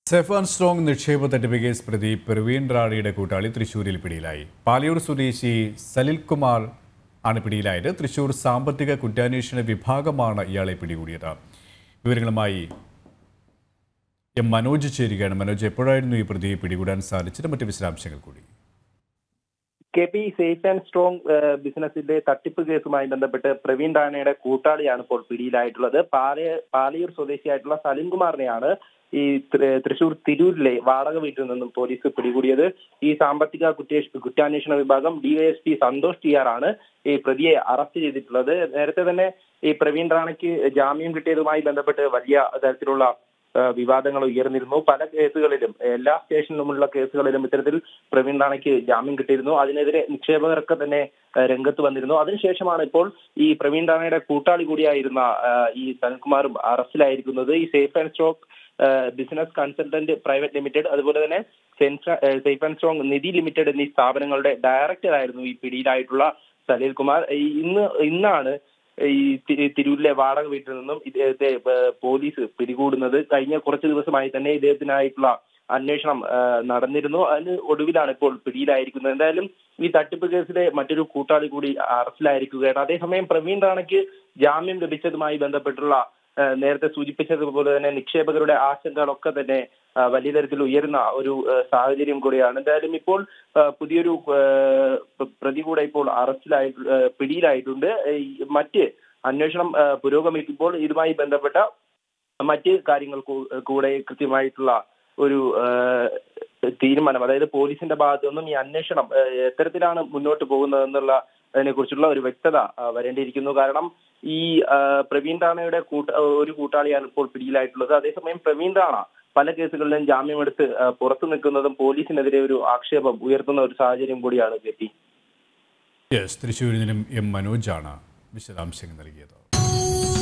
Safe and strong നിക്ഷേപ തട്ടിപ്പ് case പ്രതി പ്രവീൺ റാണിയുടെ കൂട്ടാളി തൃശൂരിൽ പിടിയിലായി. പാലയൂർ സ്വദേശി സലിൽകുമാർ ആണ് പിടിയിലായത്. തൃശൂർ സാമ്പത്തിക കുറ്റാന്വേഷണ വിഭാഗമാണ് ഇയാളെ പിടികൂടിയത്. വിവരങ്ങളുമായി എം മനോജ് ചേരുകയാണ്. മനോജ്, എപ്പോഴായിരുന്നു ഈ പ്രതിയെ പിടികൂടാൻ സാധിച്ചത്? മറ്റ് വിശദാംശങ്ങൾ കൂടി. കെ.പി. സേഫ് ആൻഡ് സ്ട്രോങ് ബിസിനസിന്റെ തട്ടിപ്പ് കേസുമായി ബന്ധപ്പെട്ട് പ്രവീൺ റാണയുടെ കൂട്ടാളിയാണ് ഇപ്പോൾ പിടിയിലായിട്ടുള്ളത്. പാലയൂർ സ്വദേശിയായിട്ടുള്ള സലിംകുമാറിനെയാണ് ഈ തൃശൂർ തിരൂരിലെ വാടക വീട്ടിൽ നിന്നും പോലീസ് പിടികൂടിയത്. ഈ സാമ്പത്തിക കുറ്റാന്വേഷണ വിഭാഗം ഡിവൈഎസ്പി സന്തോഷ് ടി.ആർ ആണ് ഈ പ്രതിയെ അറസ്റ്റ് ചെയ്തിട്ടുള്ളത്. നേരത്തെ തന്നെ ഈ പ്രവീൺ റാണയ്ക്ക് ജാമ്യം കിട്ടിയതുമായി ബന്ധപ്പെട്ട് വലിയ തരത്തിലുള്ള വിവാദങ്ങൾ ഉയർന്നിരുന്നു. പല കേസുകളിലും, എല്ലാ സ്റ്റേഷനിലുമുള്ള കേസുകളിലും ഇത്തരത്തിൽ പ്രവീൺ റാണയ്ക്ക് ജാമ്യം കിട്ടിയിരുന്നു. അതിനെതിരെ നിക്ഷേപകരൊക്കെ തന്നെ രംഗത്ത് വന്നിരുന്നു. അതിനുശേഷമാണ് ഇപ്പോൾ ഈ പ്രവീൺ റാണയുടെ കൂട്ടാളി കൂടിയായിരുന്ന ഈ സനൽകുമാറും അറസ്റ്റിലായിരിക്കുന്നത്. ഈ safe and strong business consultant private limited, അതുപോലെ തന്നെ safe and strong Nidhi limited എന്നീ സ്ഥാപനങ്ങളുടെ ഡയറക്ടർ ആയിരുന്നു ഈ പിടിയിലായിട്ടുള്ള സലിൽകുമാർ. ഇന്നാണ് ഈ തിരൂരിലെ വാടക വീട്ടിൽ നിന്നും ഇദ്ദേഹത്തെ പോലീസ് പിടികൂടുന്നത്. കഴിഞ്ഞ കുറച്ച് ദിവസമായി തന്നെ ഇദ്ദേഹത്തിനായിട്ടുള്ള അന്വേഷണം നടന്നിരുന്നു. അതിന് ഒടുവിലാണ് ഇപ്പോൾ പിടിയിലായിരിക്കുന്നത്. എന്തായാലും ഈ തട്ടിപ്പ് കേസിലെ മറ്റൊരു കൂട്ടാളി കൂടി അറസ്റ്റിലായിരിക്കുകയാണ്. അതേസമയം പ്രവീൺ റാണയ്ക്ക് ജാമ്യം ലഭിച്ചതുമായി ബന്ധപ്പെട്ടുള്ള നേരത്തെ സൂചിപ്പിച്ചതുപോലെ തന്നെ നിക്ഷേപകരുടെ ആശങ്കകളൊക്കെ തന്നെ വലിയ തരത്തിൽ ഉയരുന്ന ഒരു സാഹചര്യം കൂടിയാണ്. എന്തായാലും ഇപ്പോൾ പുതിയൊരു പ്രതി കൂടെ ഇപ്പോൾ പിടിയിലായിട്ടുണ്ട്. മറ്റ് അന്വേഷണം പുരോഗമിക്കുമ്പോൾ ഇതുമായി ബന്ധപ്പെട്ട മറ്റ് കാര്യങ്ങൾ കൂടെ കൃത്യമായിട്ടുള്ള ഒരു തീരുമാനം, അതായത് പോലീസിന്റെ ഭാഗത്തു നിന്നും ഈ അന്വേഷണം എത്തരത്തിലാണ് മുന്നോട്ട് പോകുന്നതെന്നുള്ള അതിനെ കുറിച്ചുള്ള ഒരു വ്യക്തത വരേണ്ടിയിരിക്കുന്നു. കാരണം ഈ പ്രവീൺ റാണയുടെ ഒരു കൂട്ടാളിയാണ് ഇപ്പോൾ പിടിയിലായിട്ടുള്ളത്. അതേസമയം പ്രവീൺ റാണ പല കേസുകളിലും ജാമ്യമെടുത്ത് പുറത്തു നിൽക്കുന്നതും പോലീസിനെതിരെ ഒരു ആക്ഷേപം ഉയർത്തുന്ന ഒരു സാഹചര്യം കൂടിയാണ് കെ.പി. തൃശ്ശൂരിൽ നിന്നും എം മനോജാണ് വിശദാംശങ്ങൾ നൽകിയത്.